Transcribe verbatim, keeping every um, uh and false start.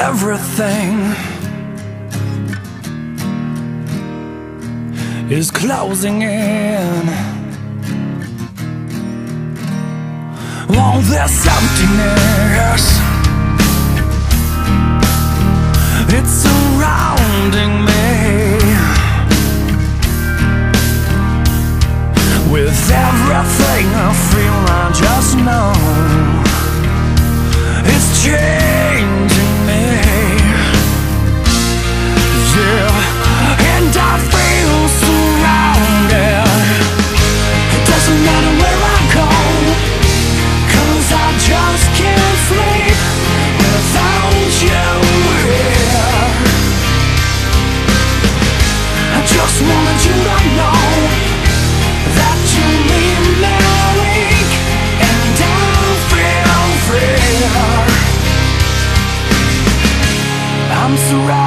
Everything is closing in. All this emptiness, it's surrounding me. With everything I feel, I just know it's changing me. Yeah, and I feel surrounded. It doesn't matter where I go, 'cause I just can't sleep without you here. I just wanted you to know that you leave me weak, and I feel free. I'm surrounded.